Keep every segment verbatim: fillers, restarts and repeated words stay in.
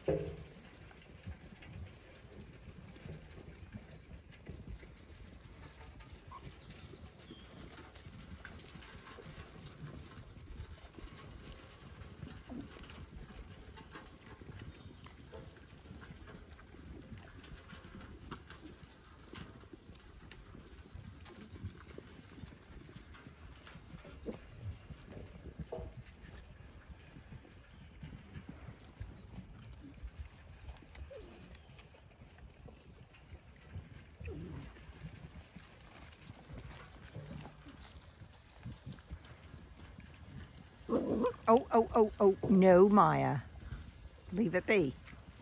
Oh, oh, oh, oh, no, Maya. Leave it be.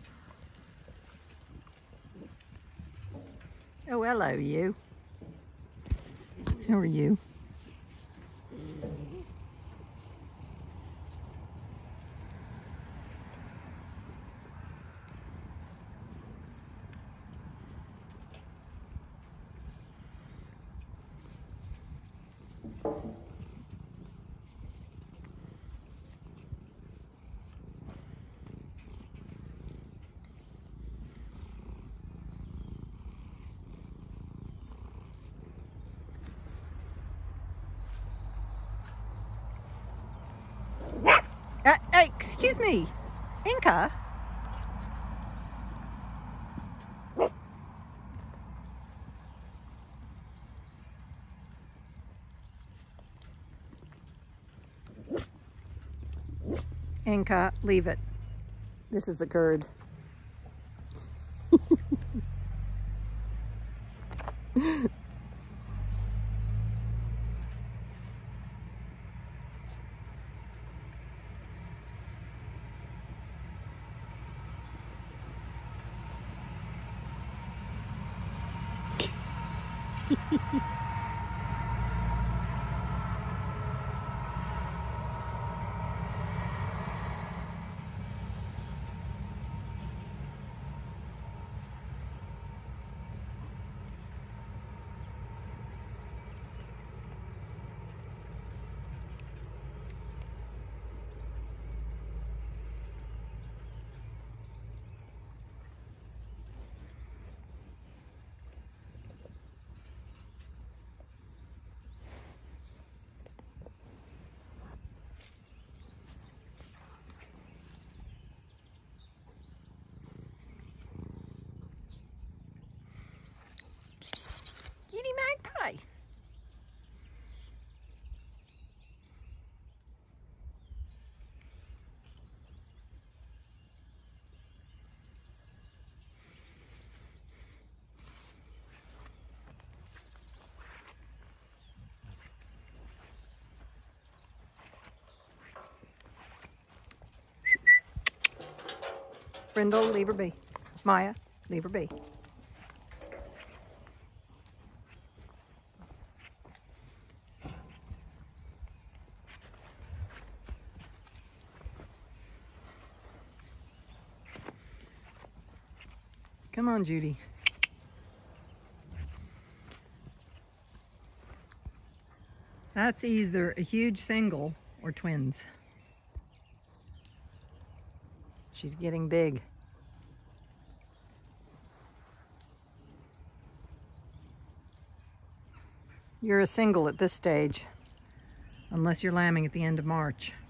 Oh, hello, you. How are you? Uh, uh, excuse me, Inca? Inca, leave it. This is a gird. Kitty magpie. Brindle, leave her be. Maya, leave her be. Come on, Judy. That's either a huge single or twins. She's getting big. You're a single at this stage, unless you're lambing at the end of March.